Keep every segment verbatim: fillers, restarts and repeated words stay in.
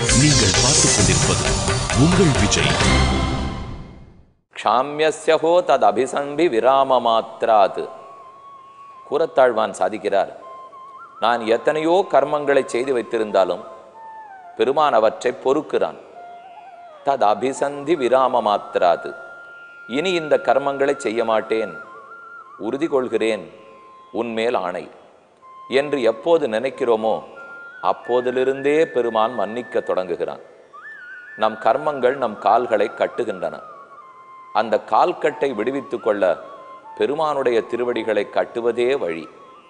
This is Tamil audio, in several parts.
நீங்கள் பார்த்துக் கொண்டிருப்பது உங்கள் விஜய். க்ஷாம்யஸ்யஹோ தத் அபிசம்பி விராம மாத்ராத். கூரத்தாழ்வான் சாதிக்கிறார், நான் எத்தனையோ கர்மங்களை செய்து வைத்திருந்தாலும் பெருமான் அவற்றை பொறுக்கிறான். தத் அபிசந்தி விராம மாத்ராத். இனி இந்த கர்மங்களை செய்ய மாட்டேன், உறுதி கொள்கிறேன், உன்மேல் ஆணை என்று எப்போது நினைக்கிறோமோ அப்போதிலிருந்தே பெருமான் மன்னிக்க தொடங்குகிறான். நம் கர்மங்கள் நம் கால்களை கட்டுகின்றன. அந்த கால்கட்டை விடுவித்து கொள்ள பெருமானுடைய திருவடிகளை கட்டுவதே வழி.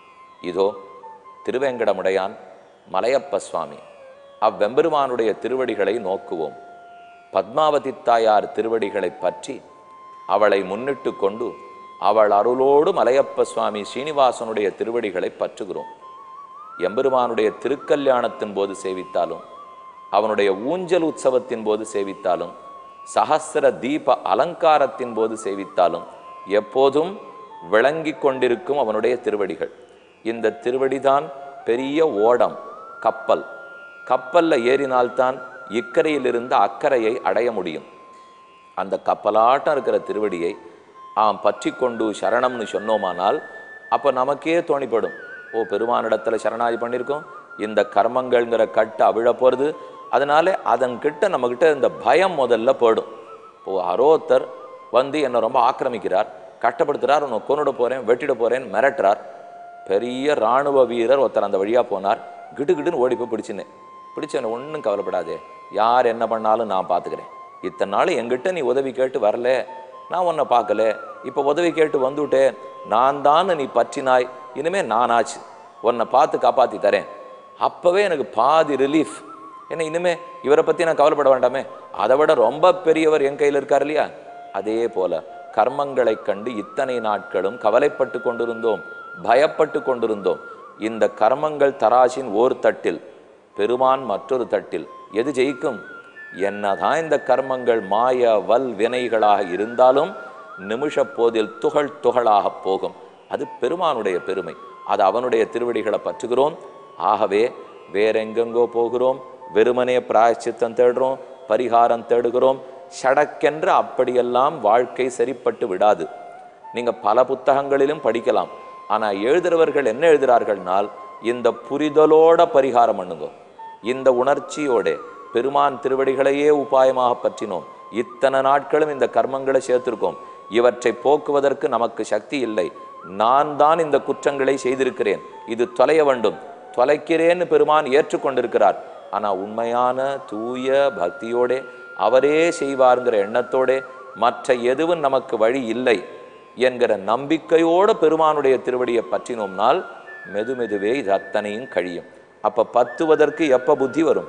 இதோ திருவேங்கடமுடையான் மலையப்ப சுவாமி அவ்வெம்பெருமானுடைய திருவடிகளை நோக்குவோம். பத்மாவதி தாயார் திருவடிகளை பற்றி அவளை முன்னிட்டு கொண்டு அவள் அருளோடு மலையப்ப சுவாமி ஸ்ரீனிவாசனுடைய திருவடிகளை பற்றுகிறோம். எம்பெருமானுடைய திருக்கல்யாணத்தின் போது சேவித்தாலும், அவனுடைய ஊஞ்சல் உற்சவத்தின் போது சேவித்தாலும், சஹஸ்ர தீப அலங்காரத்தின் போது சேவித்தாலும் எப்போதும் விளங்கி கொண்டிருக்கும் அவனுடைய திருவடிகள். இந்த திருவடிதான் பெரிய ஓடம், கப்பல். கப்பல்ல ஏறினால்தான் இக்கரையிலிருந்து அக்கறையை அடைய முடியும். அந்த கப்பலாட்டம் இருக்கிற திருவடியை ஆம் பற்றி கொண்டு சரணம்னு சொன்னோமானால் அப்போ நமக்கே தோணிப்படும், ஓ பெருமானிடத்தில் சரணாகி பண்ணியிருக்கோம், இந்த கர்மங்கள்ங்கிற கட்டு அவிழ போகிறது. அதனால அதன்கிட்ட நம்மக்கிட்ட இந்த பயம் முதல்ல போயிடும். இப்போ அரோத்தர் வந்து என்னை ரொம்ப ஆக்கிரமிக்கிறார், கஷ்டப்படுத்துகிறார், உன்னை கொன்னுட போகிறேன், வெட்டிட போகிறேன், மிரட்டுறார். பெரிய இராணுவ வீரர் ஒருத்தர் அந்த வழியாக போனார், கிடு கிடுன்னு ஓடி போய் பிடிச்சினேன். பிடிச்சேன், ஒன்றும் கவலைப்படாதே, யார் என்ன பண்ணாலும் நான் பார்த்துக்கிறேன். இத்தனை நாள் எங்கிட்ட நீ உதவி கேட்டு வரல, நான் உன்னை பார்க்கல, இப்போ உதவி கேட்டு வந்துவிட்டேன், நான் தான் நீ பற்றினாய், இனிமேல் நானாச்சு, உன்னை பார்த்து காப்பாற்றி தரேன். அப்போவே எனக்கு பாதி ரிலீஃப். ஏன்னா இனிமே இவரை பற்றி நான் கவலைப்பட வேண்டாமே, அதை விட ரொம்ப பெரியவர் என் கையில் இருக்கார் இல்லையா. அதே போல கர்மங்களை கண்டு இத்தனை நாட்களும் கவலைப்பட்டு கொண்டிருந்தோம், பயப்பட்டு கொண்டிருந்தோம். இந்த கர்மங்கள் தராசின் ஓர் தட்டில், பெருமான் மற்றொரு தட்டில். எது ஜெயிக்கும்? என்னதான் இந்த கர்மங்கள் மாய வல் வினைகளாக இருந்தாலும் நிமிஷ போதில் துகள் துகளாக போகும். அது பெருமானுடைய பெருமை. அது அவனுடைய திருவடிகளை பற்றுகிறோம். ஆகவே வேறெங்கெங்கோ போகிறோம், வெறுமனே பிராயச்சித்தம் தேடுறோம், பரிகாரம் தேடுகிறோம். சடக்கென்று அப்படியெல்லாம் வாழ்க்கை சரிப்பட்டு விடாது. நீங்கள் பல புத்தகங்களிலும் படிக்கலாம். ஆனால் எழுதுகிறவர்கள் என்ன எழுதுகிறார்கள்னால், இந்த புரிதலோட பரிகாரம் பண்ணுங்க, இந்த உணர்ச்சியோட பெருமான் திருவடிகளையே உபாயமாக பற்றினோம், இத்தனை நாட்களும் இந்த கர்மங்களை சேர்த்திருக்கோம், இவற்றை போக்குவதற்கு நமக்கு சக்தி இல்லை, நான் தான் இந்த குற்றங்களை செய்திருக்கிறேன், இது தொலைய வேண்டும், தொலைக்கிறேன்னு பெருமான் ஏற்றுக்கொண்டிருக்கிறார். ஆனால் உண்மையான தூய பக்தியோட அவரே செய்வாருங்கிற எண்ணத்தோட மற்ற எதுவும் நமக்கு வழி இல்லை என்கிற நம்பிக்கையோடு பெருமானுடைய திருவடியை பற்றினோம்னால் மெது மெதுவே இது அத்தனையும் கழியும். அப்போ பத்துவதற்கு எப்போ புத்தி வரும்?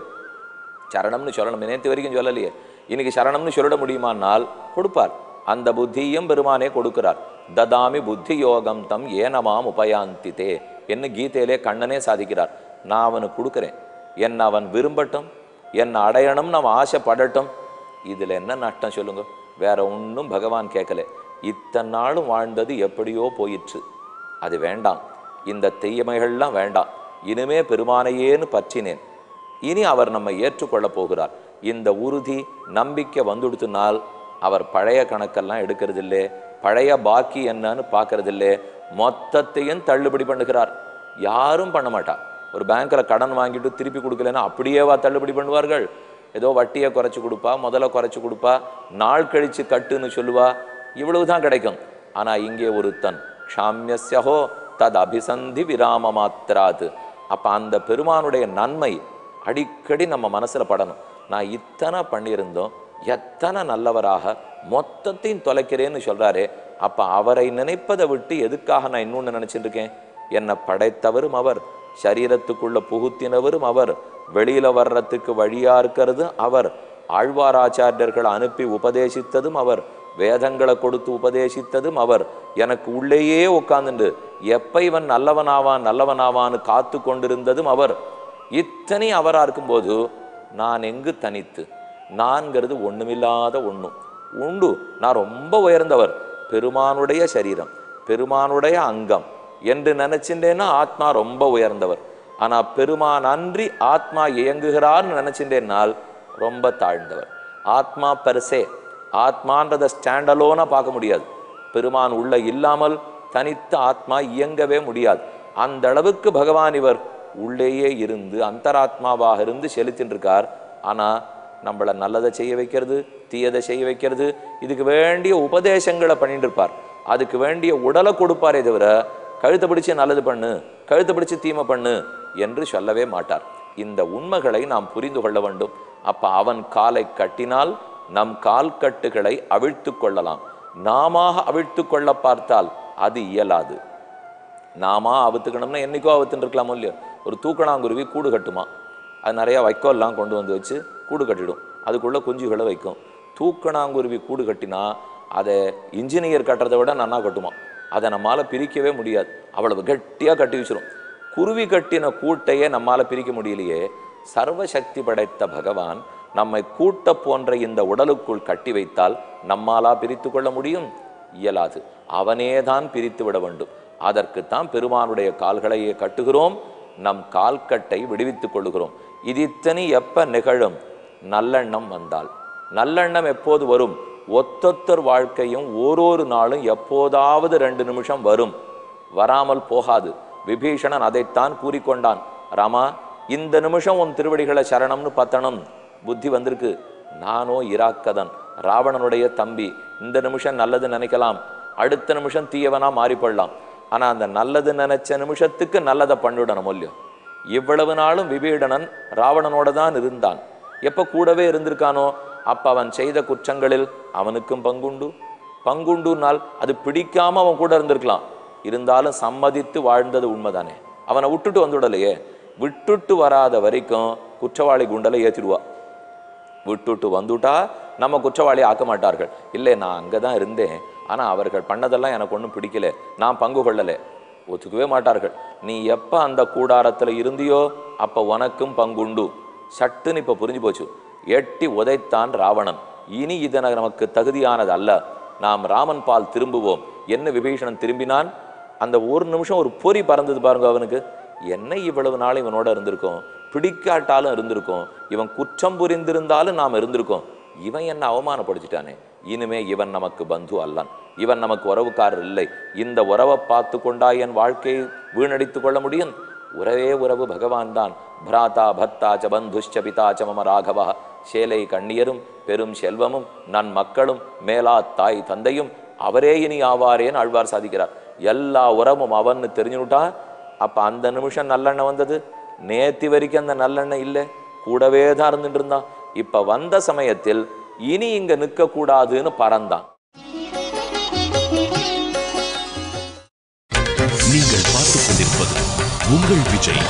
சரணம்னு சொல்லணும். நேற்று வரைக்கும் சொல்லலையே, இன்னைக்கு சரணம்னு சொல்லிட முடியுமானால் கொடுப்பார். அந்த புத்தியும் பெருமானே கொடுக்கிறார். ததாமி புத்தி யோகம் தம் ஏனமாம் உபயாந்திதே என்று கீதையிலே கண்ணனே சாதிக்கிறார். நான் அவனுக்கு கொடுக்குறேன், என்ன அவன் விரும்பட்டும், என்னை அடையணும் நம்ம ஆசைப்படட்டும். இதில் என்ன நஷ்டம் சொல்லுங்க? வேற ஒன்றும் பகவான் கேட்கல. இத்தனை நாளும் வாழ்ந்தது எப்படியோ போயிற்று, அது வேண்டாம். இந்த தீயமைகள்லாம் வேண்டாம். இனிமே பெருமானையேன்னு பற்றினேன், இனி அவர் நம்மை ஏற்றுக்கொள்ளப் போகிறார். இந்த உறுதி நம்பிக்கை வந்துடுத்துனால் அவர் பழைய கணக்கெல்லாம் எடுக்கிறதில்லை, பழைய பாக்கி என்னன்னு பார்க்கறதில்லை, மொத்தத்தையும் தள்ளுபடி பண்ணுகிறார். யாரும் பண்ண மாட்டா. ஒரு பேங்க்கில் கடன் வாங்கிட்டு திருப்பி கொடுக்கலன்னா அப்படியேவா தள்ளுபடி பண்ணுவார்கள்? ஏதோ வட்டியை குறைச்சி கொடுப்பா, முதல்ல குறைச்சி கொடுப்பா, நாள் கழித்து கட்டுன்னு சொல்லுவா, இவ்வளவுதான் கிடைக்கும். ஆனால் இங்கே ஒருத்தன் க்ஷாம்யஸ்யஹோ தத் அபிசந்தி விராம மாத்ராத். அப்போ அந்த பெருமானுடைய நன்மை அடிக்கடி நம்ம மனசில் படணும். நான் இத்தனை பண்ணியிருந்தோம், எத்தனை நல்லவராக மொத்தத்தையும் தொலைக்கிறேன்னு சொல்கிறாரே, அப்போ அவரை நினைப்பதை விட்டு எதுக்காக நான் இன்னொன்று நினச்சிட்டு இருக்கேன்? என்னை படைத்தவரும் அவர், சரீரத்துக்குள்ள புகுத்தினவரும் அவர், வெளியில் வர்றதுக்கு வழியாக இருக்கிறது அவர், ஆழ்வாராச்சாரியர்கள் அனுப்பி உபதேசித்ததும் அவர், வேதங்களை கொடுத்து உபதேசித்ததும் அவர், எனக்கு உள்ளேயே உட்கார்ந்துண்டு எப்ப இவன் நல்லவனாவான் நல்லவனாவான்னு காத்து கொண்டிருந்ததும் அவர். இத்தனை அவராக இருக்கும்போது நான் எங்கு தனித்து? நான்கிறது ஒண்ணுமில்லாத ஒண்ணும் உண்டு. நான் ரொம்ப உயர்ந்தவர், பெருமானுடைய சரீரம், பெருமானுடைய அங்கம் என்று நினைச்சின்றேன்னா ஆத்மா ரொம்ப உயர்ந்தவர். ஆனா பெருமான் அன்றி ஆத்மா இயங்குகிறார்னு நினைச்சின்றேனால் ரொம்ப தாழ்ந்தவர். ஆத்மா பெருசே, ஆத்மான்றதை ஸ்டாண்டலோனா பார்க்க முடியாது. பெருமான் உள்ள இல்லாமல் தனித்த ஆத்மா இயங்கவே முடியாது. அந்த அளவுக்கு பகவான் இவர் உள்ளேயே இருந்து அந்தராத்மாவாக இருந்து செலுத்தின்னு இருக்கார். ஆனா நம்மளை நல்லதை செய்ய வைக்கிறது, தீயதை செய்ய வைக்கிறது, இதுக்கு வேண்டிய உபதேசங்களை பண்ணிட்டு இருப்பார். அதுக்கு வேண்டிய உடலை கொடுப்பாரே தவிர கழுத்தை பிடிச்சு நல்லது பண்ணு, கழுத்தை பிடிச்சு தீமை பண்ணு என்று சொல்லவே மாட்டார். இந்த உண்மைகளை நாம் புரிந்து கொள்ள வேண்டும். அப்ப அவன் காலை கட்டினால் நம் கால் கட்டுகளை அவிழ்த்து கொள்ளலாம். நாம அவிழ்த்து கொள்ள பார்த்தால் அது இயலாது. நாம அவுத்துக்கணும்னா என்னைக்கோ அவுத்துன்னு இருக்கலாமோ இல்லையோ. ஒரு தூக்கணாங்குருவி கூடு கட்டுமா, அது நிறையா வைக்கோல்லாம் கொண்டு வந்து வச்சு கூடு கட்டிடும், அதுக்குள்ளே குஞ்சுகளை வைக்கும். தூக்கணாங்குருவி கூடு கட்டினா அதை இன்ஜினியர் கட்டுறதை விட நன்னா கட்டுமா. அதை நம்மளால் பிரிக்கவே முடியாது, அவ்வளவு கட்டியாக கட்டி வச்சிடும். குருவி கட்டின கூட்டையே நம்மால் பிரிக்க முடியலையே. சர்வசக்தி படைத்த பகவான் நம்மை கூட்ட போன்ற இந்த உடலுக்குள் கட்டி வைத்தால் நம்மாலா பிரித்து கொள்ள முடியும்? இயலாது. அவனேதான் பிரித்து விட வேண்டும். அதற்குத்தான் பெருமானுடைய கால்களையே கட்டுகிறோம், நம் கால்கட்டை விடுவித்துக் கொள்ளுகிறோம். இது இத்தனை எப்ப நிகழும்? நல்லெண்ணம் வந்தால். நல்லெண்ணம் எப்போது வரும்? ஒத்தொத்தர் வாழ்க்கையும் ஓரொரு நாளும் எப்போதாவது ரெண்டு நிமிஷம் வரும், வராமல் போகாது. விபீஷணன் அதைத்தான் கூறிக்கொண்டான். ராமா, இந்த நிமிஷம் உன் திருவடிகளை சரணம்னு பத்தணும். புத்தி வந்திருக்கு. நானோ இராக்கதன், ராவணனுடைய தம்பி. இந்த நிமிஷம் நல்லது நினைக்கலாம், அடுத்த நிமிஷம் தீயவனா மாறிப்படலாம். ஆனா அந்த நல்லது நினைச்ச நிமிஷத்துக்கு நல்லதை பண்ணிவிடணும் இல்லையோ. இவ்வளவு நாளும் விபீடனன் ராவணனோட தான் இருந்தான். எப்ப கூடவே இருந்திருக்கானோ அப்ப அவன் செய்த குற்றங்களில் அவனுக்கும் பங்குண்டு. பங்குண்டுனால் அது பிடிக்காம அவன் கூட இருந்திருக்கலாம், இருந்தாலும் சம்மதித்து வாழ்ந்தது உண்மைதானே. அவனை விட்டுட்டு வந்துடலையே. விட்டுட்டு வராத வரைக்கும் குற்றவாளி குண்டலை ஏற்றிடுவா. விட்டுட்டு வந்துட்டா நம்ம குற்றவாளி ஆக்க மாட்டார்கள். இல்லை, நான் அங்கதான் இருந்தேன், ஆனா அவர்கள் பண்ணதெல்லாம் எனக்கு ஒன்றும் பிடிக்கல, நான் பங்கு கொள்ளலை, ஒத்துக்கவே மாட்டார்கள். நீ எப்ப அந்த கூடாரத்துல இருந்தியோ அப்ப உனக்கும் பங்குண்டு. சட்டுன்னு இப்ப புரிஞ்சு போச்சு. எட்டி உதைத்தான் ராவணன். இனி இதனை நமக்கு தகுதியானது அல்ல, நாம் ராமன் பால் திரும்புவோம் என்ன விபீஷணன் திரும்பினான். அந்த ஒரு நிமிஷம் ஒரு பொறி பறந்தது பாருங்க அவனுக்கு. என்ன இவ்வளவு நாள் இவனோட இருந்திருக்கோம், பிடிக்காட்டாலும் இருந்திருக்கோம், இவன் குற்றம் புரிந்திருந்தாலும் நாம் இருந்திருக்கோம், இவன் என்ன அவமானப்படுத்திட்டானே, இனிமே இவன் நமக்கு பந்து அல்லன், இவன் நமக்கு உறவுக்காரர் இல்லை. இந்த உறவை பார்த்து கொண்டா என் வாழ்க்கையை வீணடித்து கொள்ள முடியும்? உறவே உறவு பகவான் தான். பிராதா பர்த்தாச்ச பந்துஷ்ச பிதாச்ச மம ராகவா. சேலை கண்ணியரும் பெரும் செல்வமும் நன் மக்களும் மேலா தாய் தந்தையும் அவரே இனி ஆவாரேன்னு ஆழ்வார் சாதிக்கிறார். எல்லா உறவும் அவன்னு தெரிஞ்சுட்டா அப்ப அந்த நிமிஷம் நல்லெண்ணெய் வந்தது. நேத்தி வரைக்கும் அந்த நல்லெண்ணெய் இல்லை, கூடவே தான் இருந்துட்டு இருந்தான். இப்ப வந்த சமயத்தில் இனி இங்க நிற்க கூடாதுன்னு பறந்தான். நீங்கள் பார்த்துக் கொண்டிருப்பது உங்கள் விஜய்.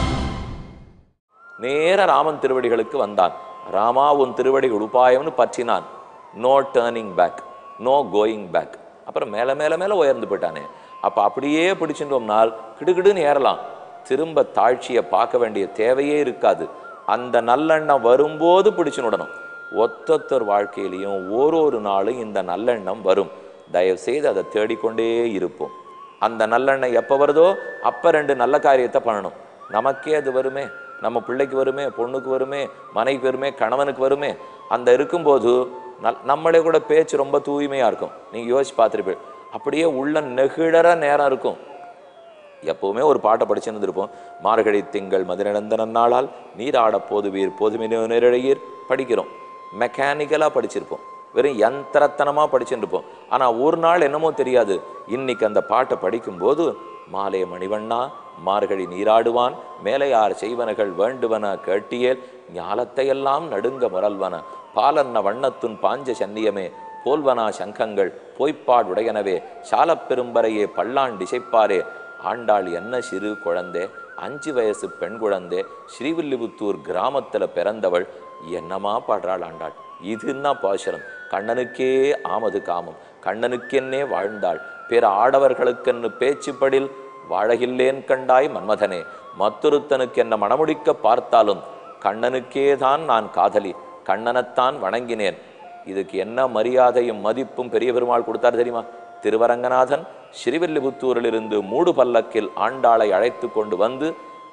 நேர ராமன் திருவடிகளுக்கு வந்தான். ராமா, உன் திருவடிகள் உபாயம்னு பற்றினான். No turning back, no going back. அப்புறம் மேல மேல மேல உயர்ந்து போயிட்டானே. அப்ப அப்படியே பிடிச்சிட்டோம்னால் கிடுகிடுன்னு ஏறலாம், திரும்ப தாழ்ச்சியை பார்க்க வேண்டிய தேவையே இருக்காது. அந்த நல்லெண்ணம் வரும்போது பிடிச்சுடணும். ஒத்தொத்தர் வாழ்க்கையிலையும் ஓரொரு நாளும் இந்த நல்லெண்ணம் வரும். தயவு செய்து அதை தேடிக்கொண்டே இருப்போம். அந்த நல்லெண்ணம் எப்போ வருதோ அப்போ ரெண்டு நல்ல காரியத்தை பண்ணணும். நமக்கே அது வருமே, நம்ம பிள்ளைக்கு வருமே, பொண்ணுக்கு வருமே, மனைவிக்கு வருமே, கணவனுக்கு வருமே. அந்த இருக்கும்போது நல் நம்மளே கூட பேச்சு ரொம்ப தூய்மையாக இருக்கும். நீங்கள் யோசிச்சு பார்த்துருப்பீங்க. அப்படியே உள்ள நெகிழற நேரம் இருக்கும். எப்பவுமே ஒரு பாட்டை படிச்சுன்னு இருப்போம். மார்கழி திங்கள் மதுரநந்தன நாளால் நீராட போதுவீர் போதுமே நிறையீர் படிக்கிறோம். மெக்கானிக்கலாக படிச்சிருப்போம், வெறும் யந்திரத்தனமாக படிச்சுட்டு இருப்போம். ஆனால் ஒரு நாள் என்னமோ தெரியாது, இன்னைக்கு அந்த பாட்டை படிக்கும்போது மாலே மணிவண்ணா மார்கழி நீராடுவான் மேலையார் செய்வனகள் வேண்டுவன கேட்டியேல் ஞாலத்தையெல்லாம் நடுங்க முரல்வன பாலன்ன வண்ணத்துன் பாஞ்ச சன்னியமே போல்வனா சங்கங்கள் பொய்ப்பாடுடையனவே சாலப்பெரும்பரையே பல்லாண் திசைப்பாரே ஆண்டாள் என்ன சிறு குழந்தை, அஞ்சு வயசு பெண் குழந்தை, ஸ்ரீவில்லிபுத்தூர் கிராமத்தில் பிறந்தவள், என்னமா பாடுறாள் ஆண்டாள். இதுன்னா பாசுரம். கண்ணனுக்கே ஆமது காமம், கண்ணனுக்கென்னே வாழ்ந்தாள், பிற ஆடவர்களுக்கென்னு பேச்சுப்படில் வாழகில்லேன் கண்டாய் மன்மதனே, மற்றொருத்தனுக்கு என்ன மணமுடிக்க பார்த்தாலும் கண்ணனுக்கே தான் நான் காதலி, கண்ணனைத்தான் வணங்கினேன். இதுக்கு என்ன மரியாதையும் மதிப்பும் பெரிய பெருமாள் கொடுத்தார் தெரியுமா? திருவரங்கநாதன் ஸ்ரீவில்லிபுத்தூரிலிருந்து மூடு பல்லக்கில் ஆண்டாளை அழைத்து கொண்டு வந்து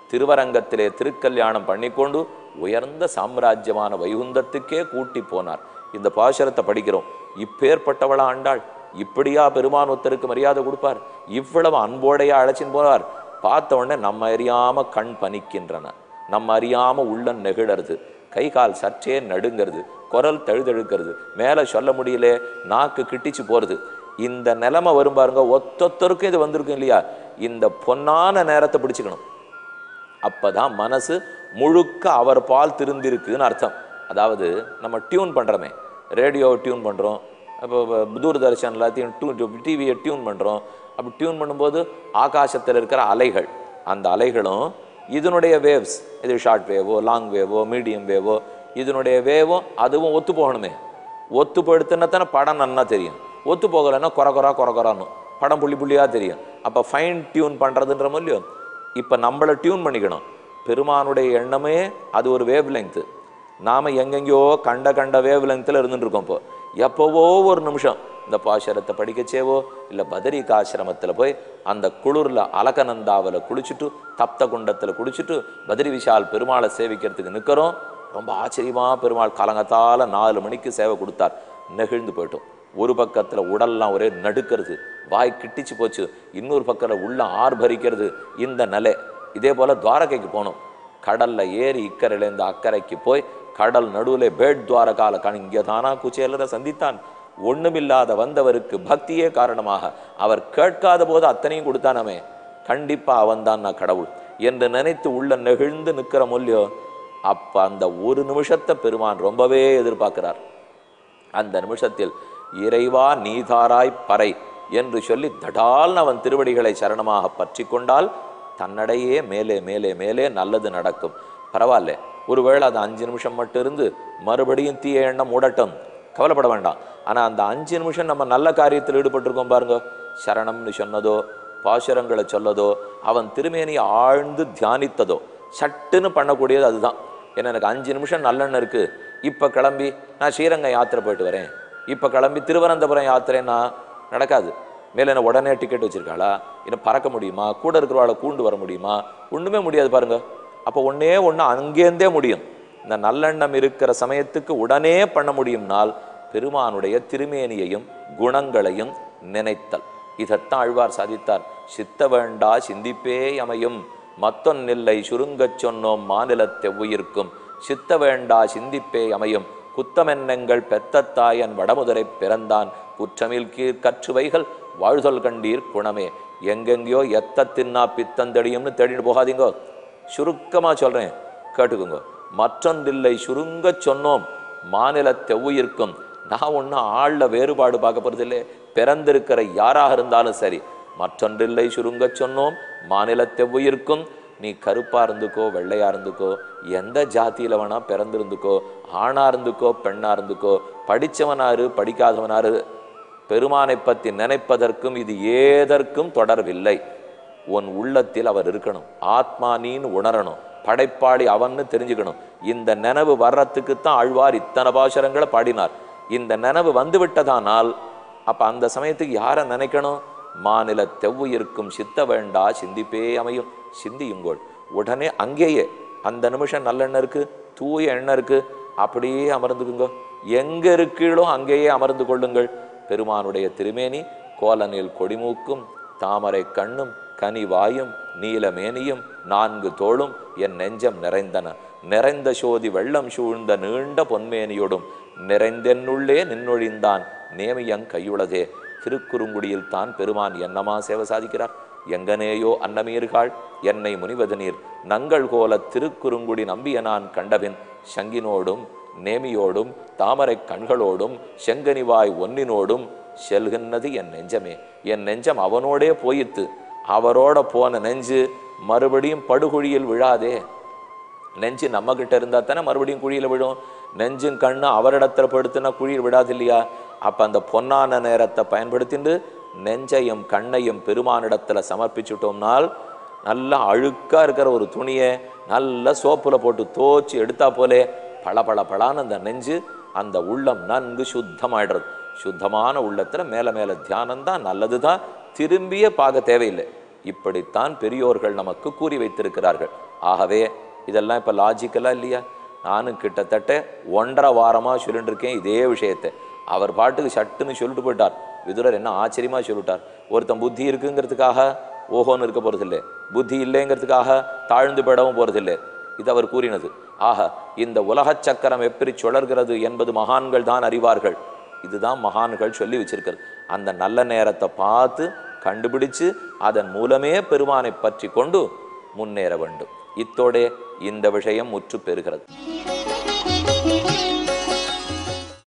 திருவரங்கத்திலே திருக்கல்யாணம் பண்ணிக்கொண்டு உயர்ந்த சாம்ராஜ்யமான வைகுந்தத்துக்கே கூட்டி போனார். இந்த பாசுரத்தை படிக்கிறோம். இப்பேற்பட்டவளா ஆண்டாள், இப்படியா பெருமான் ஒருத்தருக்கு மரியாதை கொடுப்பார், இவ்வளவு அன்போடையா அழைச்சின்னு போவார். பார்த்த உடனே நம்ம அறியாம கண் பனிக்கின்றன, நம்ம அறியாம உள்ள நெகிழறது, கை கால் சற்றே நடுங்கிறது, குரல் தழுதழுக்கிறது, மேலே சொல்ல முடியல, நாக்கு கிட்டிச்சு போறது. இந்த நிலைமை வரும் பாருங்க, ஒத்தொத்தருக்கும் இது வந்திருக்கும் இல்லையா? இந்த பொன்னான நேரத்தை பிடிச்சுக்கணும். அப்பதான் மனசு முழுக்க அவர் பால் திருந்திருக்குன்னு அர்த்தம். அதாவது நம்ம டியூன் பண்றோமே, ரேடியோவை டியூன் பண்றோம், இப்போ தூர்தர்ஷன் எல்லாத்தையும் டூ டிவியை டியூன் பண்றோம். அப்படி டியூன் பண்ணும்போது ஆகாசத்தில் இருக்கிற அலைகள், அந்த அலைகளும் இதனுடைய வேவ்ஸ், இது ஷார்ட் வேவோ லாங் வேவோ மீடியம் வேவோ, இதனுடைய வேவும் அதுவும் ஒத்து போகணுமே. ஒத்து போயிடுத்துன்னா தானே படம் நன்னா தெரியும். ஒத்து போகலைன்னா குறை குறா குறை குறான்னு படம் புள்ளி புள்ளியாக தெரியும். அப்போ ஃபைன் டியூன் பண்ணுறதுன்ற மூலியம் இப்போ நம்மளை டியூன் பண்ணிக்கணும். பெருமானுடைய எண்ணமே அது ஒரு வேவ் லெங்க்த்து. நாம் எங்கெங்கேயோ கண்ட கண்ட வேவ் லெங்க்த்தில் இருந்துட்டு இருக்கோம். இப்போ எப்போவோ ஒரு நிமிஷம் இந்த பாசுரத்தை படிக்கச்சேவோ இல்லை பதரிகாசிரமத்தில் போய் அந்த குளிரில் அலகநந்தாவில் குளிச்சுட்டு தப்த குண்டத்தில் குளிச்சுட்டு பதரி விஷால் பெருமாளை சேவிக்கிறதுக்கு நிற்கிறோம். ரொம்ப ஆச்சரியமாக பெருமாள் கலங்கத்தால் நாலு மணிக்கு சேவை கொடுத்தார். நெகிழ்ந்து போயிட்டோம். ஒரு பக்கத்தில் உடல்லாம் ஒரே நடுக்கிறது, வாய் கிட்டிச்சு போச்சு, இன்னொரு பக்கத்தில் உள்ள ஆர்ப்பரிக்கிறது. இந்த நிலை இதே போல் துவாரகைக்கு போனோம். கடலில் ஏறி இக்கரையிலேருந்து அக்கறைக்கு போய் கடல் நடுவில் பேட் துவாரகால கண் இங்கே தானா குச்சேலரை சந்தித்தான். ஒண்ணுமில்லாத வந்தவருக்கு பக்தியே காரணமாக அவர் கேட்காத போது அத்தனையும் கொடுத்தானமே, கண்டிப்பா அவன் தான் நான் கடவுள் என்று நினைத்து உள்ள நெகிழ்ந்து நிற்கிற மூல்யோ. அப்ப அந்த ஒரு நிமிஷத்தை பெருமான் ரொம்பவே எதிர்பார்க்கிறார். அந்த நிமிஷத்தில் இறைவா நீதாராய் பறை என்று சொல்லி தடால் அவன் திருவடிகளை சரணமாக பற்றி கொண்டால் தன்னடையே மேலே மேலே மேலே நல்லது நடக்கும். பரவாயில்ல, ஒருவேளை அது அஞ்சு நிமிஷம் மட்டும் இருந்து மறுபடியும் தீய எண்ணம் மூடட்டும், கவலைப்பட வேண்டாம். ஆனால் அந்த அஞ்சு நிமிஷம் நம்ம நல்ல காரியத்தில் ஈடுபட்டிருக்கோம் பாருங்க. சரணம்னு சொன்னதோ, பாசுரங்களை சொல்லதோ, அவன் திருமேனியை ஆழ்ந்து தியானித்ததோ சட்டுன்னு பண்ணக்கூடியது அதுதான். ஏன்னா எனக்கு அஞ்சு நிமிஷம் நல்லெண்ணம் இருக்கு, இப்போ கிளம்பி நான் ஸ்ரீரங்கம் யாத்திரை போயிட்டு வரேன், இப்போ கிளம்பி திருவனந்தபுரம் யாத்திரைன்னா நடக்காது. மேலே என்ன உடனே டிக்கெட் வச்சிருக்காளா, இன்னும் பறக்க முடியுமா, கூட இருக்கிறவாளை கூண்டு வர முடியுமா? ஒன்றுமே முடியாது பாருங்க. அப்போ ஒன்றே ஒன்று அங்கேருந்தே முடியும். இந்த நல்லெண்ணம் இருக்கிற சமயத்துக்கு உடனே பண்ண முடியும்னால் பெருமானுடைய திருமேனியையும் குணங்களையும் நினைத்தல். இதைத்தான் ஆழ்வார் சாதித்தார். சித்த வேண்டா சிந்திப்பே அமையும் மத்தொன்னில்லை சுருங்கச் சொன்னோம் மாநிலத்தை உயிர்க்கும் சித்த வேண்டா சிந்திப்பே அமையும் குத்தமென்னங்கள் பெத்தத்தாயன் வடமுதரை பிறந்தான் குற்றமில் கீழ் கற்றுவைகள் வாழ்தல் கண்டீர் குணமே. எங்கெங்கயோ எத்த தின்னா பித்தந்தடியும்னு தேடிட்டு போகாதீங்கோ. சுருக்கமாக சொல்கிறேன், கேட்டுக்குங்க. மற்றொன்றில்லை சுருங்க சொன்னோம் மாநிலத்தை உயிர்க்கும். நான் ஒன்றும் ஆளில் வேறுபாடு பார்க்க போகிறது இல்லை, பிறந்திருக்கிற யாராக இருந்தாலும் சரி. மற்றொன்றில்லை சுருங்க சொன்னோம் மாநிலத்தை உயிர்க்கும். நீ கருப்பாக இருந்துக்கோ வெள்ளையாக இருந்துக்கோ, எந்த ஜாத்தியில் வேணா பிறந்திருந்துக்கோ, ஆணாக இருந்துக்கோ பெண்ணாக இருந்துக்கோ, படித்தவனாரு படிக்காதவனாரு, பெருமானை பற்றி நினைப்பதற்கும் இது ஏதற்கும் தொடர்பில்லை. உன் உள்ளத்தில் அவர் இருக்கணும், ஆத்மா நீன்னு உணரணும், படைப்பாளி அவன்னு தெரிஞ்சுக்கணும். இந்த நினைவு வர்றதுக்குத்தான் ஆழ்வார் இத்தனை பாசுரங்களை பாடினார். இந்த நினைவு வந்து விட்டதானால் அப்ப அந்த சமயத்துக்கு யாரை நினைக்கணும்? மாநில தெவ்வுயிருக்கும் சித்த வேண்டா சிந்திப்பே அமையும். சிந்தியுங்கோள். உடனே அங்கேயே அந்த நிமிஷம் நல்லெண்ணெய் இருக்கு, தூய எண்ணெய் இருக்கு, அப்படியே அமர்ந்துக்குங்க. எங்க இருக்கீங்களோ அங்கேயே அமர்ந்து கொள்ளுங்கள். பெருமானுடைய திருமேனி கோலனில் கொடிமூக்கும் தாமரை கண்ணும் கனி வாயும் நீலமேனியும் நான்கு தோளும் என் நெஞ்சம் நிறைந்தன. நிறைந்த சோதி வெள்ளம் சூழ்ந்த நீண்ட பொன்மேனியோடும் நிறைந்தென்னுள்ளே நின்னொழிந்தான் நேமியங் கையுளதே. திருக்குறுங்குடியில் தான் பெருமான் என்னமா சேவை சாதிக்கிறார். எங்கனேயோ அன்னமீர்கள் என்னை முனிவது நீர் நங்கள் கோல திருக்குறுங்குடி நம்பிய நான் கண்டபின் சங்கினோடும் நேமியோடும் தாமரை கண்களோடும் செங்கனிவாய் ஒன்னினோடும் செல்கின்றது என் நெஞ்சமே. என் நெஞ்சம் அவனோடே போயித்து. அவரோட போன நெஞ்சு மறுபடியும் படுகுழியில் விழாதே. நெஞ்சு நம்ம கிட்ட இருந்தா தானே மறுபடியும் குழியில விழும். நெஞ்சும் கண்ணு அவரிடத்துல படுத்துனா குழியில் விடாது இல்லையா? அப்ப அந்த பொன்னான நேரத்தை பயன்படுத்திட்டு நெஞ்சையும் கண்ணையும் பெருமானிடத்துல சமர்ப்பிச்சுட்டோம்னால் நல்லா அழுக்கா இருக்கிற ஒரு துணியை நல்ல சோப்புல போட்டு தோச்சு எடுத்தா போலே பள பள பளான்னு அந்த நெஞ்சு அந்த உள்ளம் நன்கு சுத்தமாயிடுறது. சுத்தமான உள்ளத்துல மேல மேல தியானம்தான் நல்லதுதான், திரும்பிய பார்க்க தேவையில்லை. இப்படித்தான் பெரியோர்கள் நமக்கு கூறி வைத்திருக்கிறார்கள். ஆகவே இதெல்லாம் இப்போ லாஜிக்கலாக இல்லையா? நானும் கிட்டத்தட்ட ஒன்றரை வாரமாக சொல்லிட்டு இருக்கேன் இதே விஷயத்தை. அவர் பாட்டுக்கு சட்டுன்னு சொல்லிட்டு போயிட்டார். விதுரர் என்ன ஆச்சரியமாக சொல்லிட்டார். ஒருத்தன் புத்தி இருக்குங்கிறதுக்காக ஓஹோன்னு இருக்க போகிறதில்லை, புத்தி இல்லைங்கிறதுக்காக தாழ்ந்து போயிடவும் போகிறதில்லை. இது அவர் கூறினது. ஆக இந்த உலக சக்கரம் எப்படி சுழல்கிறது என்பது மகான்கள் தான் அறிவார்கள். இதுதான் மகான்கள் சொல்லி வச்சிருக்கிறது. அந்த நல்ல நேரத்தை பார்த்து கண்டுபிடிச்சு அதன் மூலமே பெருமானை பற்றி கொண்டு முன்னேற வேண்டும். இத்தோடே இந்த விஷயம் முற்று பெறுகிறது.